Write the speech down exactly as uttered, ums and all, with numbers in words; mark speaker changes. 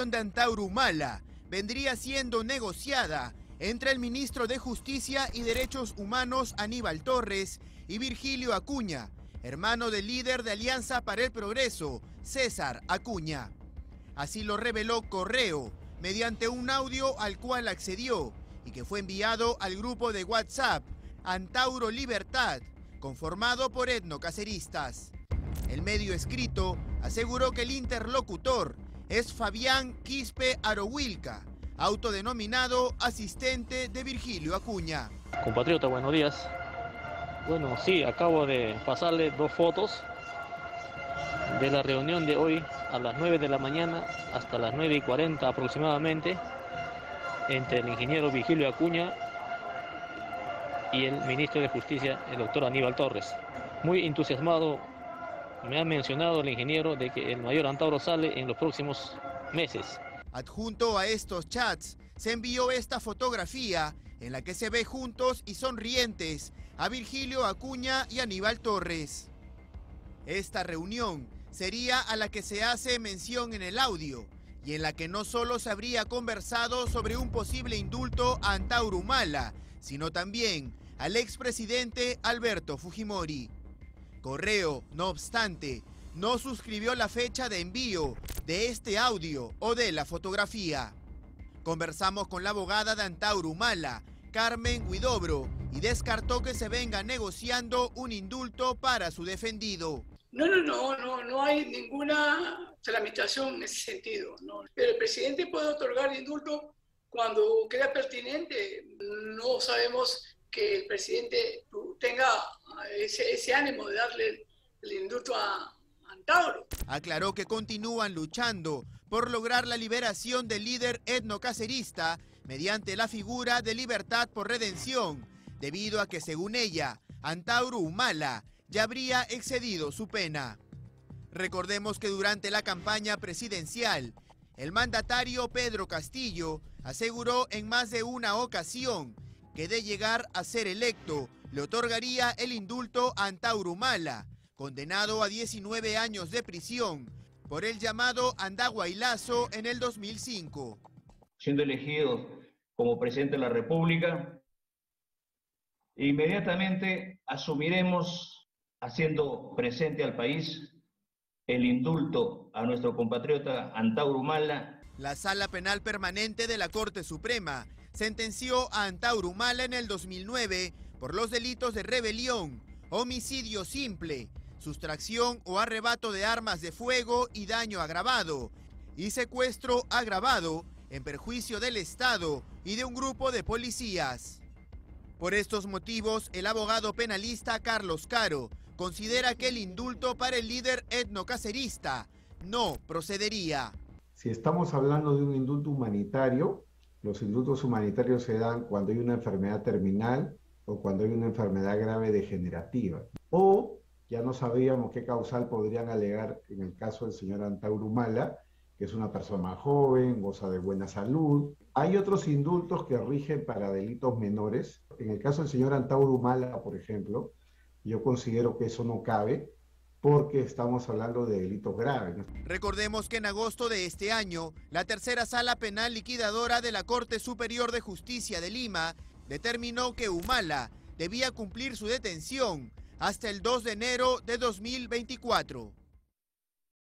Speaker 1: de Antauro Humala vendría siendo negociada entre el ministro de Justicia y Derechos Humanos Aníbal Torres y Virgilio Acuña, hermano del líder de Alianza para el Progreso, César Acuña. Así lo reveló Correo mediante un audio al cual accedió y que fue enviado al grupo de WhatsApp Antauro Libertad, conformado por etnocaceristas. El medio escrito aseguró que el interlocutor es Fabián Quispe Arohuilca, autodenominado asistente de Virgilio Acuña.
Speaker 2: Compatriota, buenos días. Bueno, sí, acabo de pasarle dos fotos de la reunión de hoy a las nueve de la mañana hasta las nueve y cuarenta aproximadamente entre el ingeniero Virgilio Acuña y el ministro de Justicia, el doctor Aníbal Torres. Muy entusiasmado me ha mencionado el ingeniero de que el mayor Antauro sale en los próximos meses.
Speaker 1: Adjunto a estos chats se envió esta fotografía en la que se ve juntos y sonrientes a Virgilio Acuña y Aníbal Torres. Esta reunión sería a la que se hace mención en el audio y en la que no solo se habría conversado sobre un posible indulto a Antauro Humala, sino también al expresidente Alberto Fujimori. Correo, no obstante, no suscribió la fecha de envío de este audio o de la fotografía. Conversamos con la abogada de Antauro Humala, Carmen Huidobro, y descartó que se venga negociando un indulto para su defendido.
Speaker 3: No, no, no, no, no hay ninguna tramitación en ese sentido, no. Pero el presidente puede otorgar indulto cuando crea pertinente. No sabemos que el presidente tenga ese, ese ánimo de darle el indulto a Antauro.
Speaker 1: Aclaró que continúan luchando por lograr la liberación del líder etnocacerista mediante la figura de libertad por redención, debido a que, según ella, Antauro Humala ya habría excedido su pena. Recordemos que durante la campaña presidencial, el mandatario Pedro Castillo aseguró en más de una ocasión que de llegar a ser electo, le otorgaría el indulto a Antauro Humala, condenado a diecinueve años de prisión por el llamado Andahuaylazo en el dos mil cinco.
Speaker 4: Siendo elegido como presidente de la República, inmediatamente asumiremos, haciendo presente al país, el indulto a nuestro compatriota Antauro Humala.
Speaker 1: La Sala Penal Permanente de la Corte Suprema sentenció a Antauro Humala en el dos mil nueve por los delitos de rebelión, homicidio simple, sustracción o arrebato de armas de fuego y daño agravado, y secuestro agravado en perjuicio del Estado y de un grupo de policías. Por estos motivos, el abogado penalista Carlos Caro considera que el indulto para el líder etnocacerista no procedería.
Speaker 5: Si estamos hablando de un indulto humanitario, los indultos humanitarios se dan cuando hay una enfermedad terminal o cuando hay una enfermedad grave degenerativa. O ya no sabíamos qué causal podrían alegar en el caso del señor Antauro Humala, que es una persona joven, goza de buena salud. Hay otros indultos que rigen para delitos menores. En el caso del señor Antauro Humala, por ejemplo, yo considero que eso no cabe porque estamos hablando de delitos graves, ¿no?
Speaker 1: Recordemos que en agosto de este año, la tercera sala penal liquidadora de la Corte Superior de Justicia de Lima determinó que Humala debía cumplir su detención hasta el dos de enero de dos mil veinticuatro.